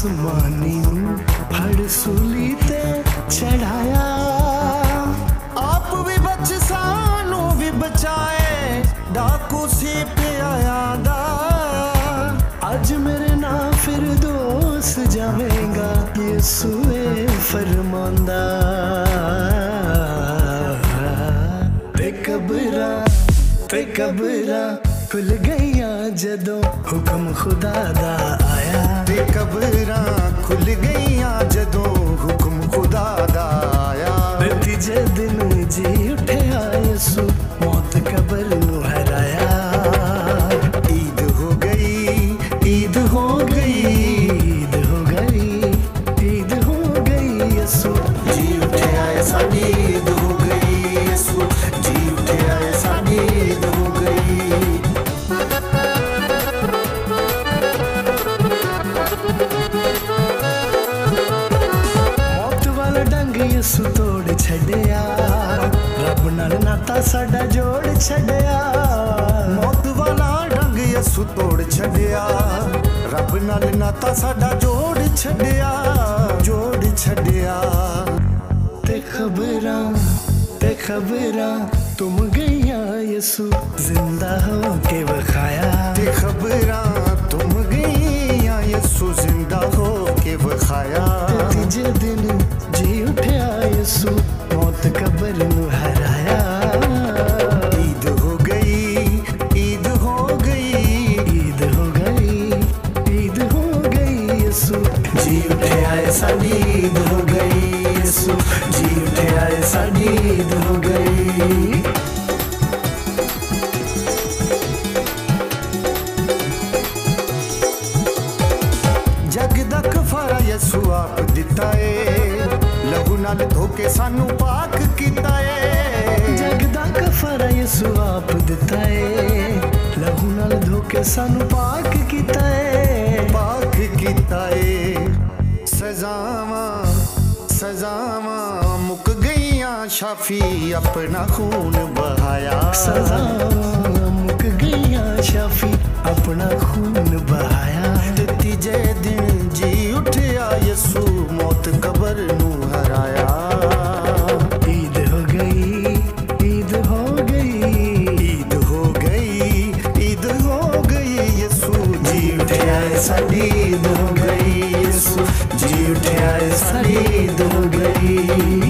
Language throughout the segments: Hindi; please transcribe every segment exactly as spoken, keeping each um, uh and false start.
आसमानी फड़ सूली ते चढ़ाया। आप भी बच सानू भी बचाए, डाकू सी पिया दा। आज मेरे ना फिर दोस्त जावेगा, यीशुए फरमांदा। ते कबरां ते कबरां खुल गईयां जदों हुक्म खुदा दा आया। ते कबरां खुल गईयां जदों हुक्म खुदा दा आया। ते तीजे दिन जी उठिया यीशु, मौत कबर नू हराया। ईद हो गई, ईद हो गई, ईद हो गई, ईद हो गई यीशु जी उठिया साडी ईद हो गई। यीशु जी उठिया साडी ईद हो गई। मौत वाला डंग यीशु तोड़ छड़िया, रब नाल नाता साडा जोड़ छड़िया। मौत वाला डंग यीशु तोड़ छड़िया, रब नाल नाता साडा जोड़ छड़िया, जोड़ छड़िया। ते खबरां ते खबरां तुम गईया यीशु, जिंदा हो के वखाया। ते खबरां तुम गईया यीशु, जिंदा हो के वखाया। ते तीजे दिन जी उठिया यीशु, मौत कबर नू हराया। ईद हो गई, ईद हो गई, ईद हो गई, ईद हो गई यीशु जी उठिया साडी ईद हो गई। यीशु जी उठिया साडी ईद हो गई। जग दा कफारा यीशु आप दिता है, लहू नाल धोके सानू पाक कीता है। जग दा कफारा यीशु आप दिता है, लहू नाल धोके सानू पाक कीता है। पाक कीता है। सजावां सजावां मुक गईयां, शाफी अपना खून बहाया। सजा मुक गईया, शाफी अपना खून बहाया। ते तीजे दिन जी उठिया यीशु, मौत कबर नू हराया। ईद हो गई, ईद हो गई, ईद हो गई, ईद हो गई यीशु जी उठिया साडी ईद हो गई। यीशु जी उठिया साडी ईद हो गई।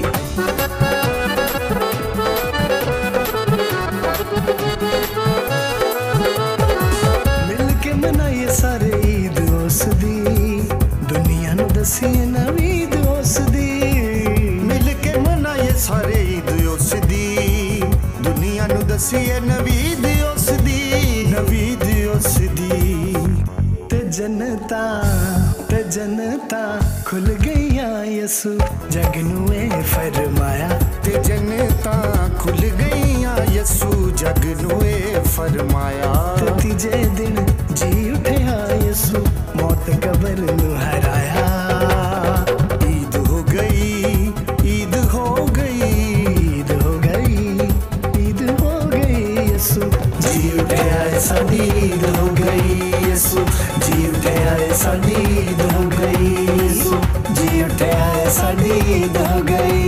मिल के मनाइए सारे ईद उस दी, दुनिया नू दसीए नवीं ईद उस दी। मिल के मनाइए सारे ईद उस दी, दुनिया नू दसीए नवीं ईद उस दी, नवीं ईद उस दी। ते जनता ते जनता खुल गईया यीशु, जग नू ए फरमाया। ते जनता खुल गईयां यीशु, जग नू ए फरमाया। ते तीजे दिन जी उठिया यीशु, मौत कबर नू हराया। ईद हो गई, ईद हो गई, ईद हो गई, ईद हो गई यीशु जी उठिया साडी ईद हो गई। यीशु जी उठिया साडी ईद हो गई। यीशु जी उठिया साडी ईद हो गई।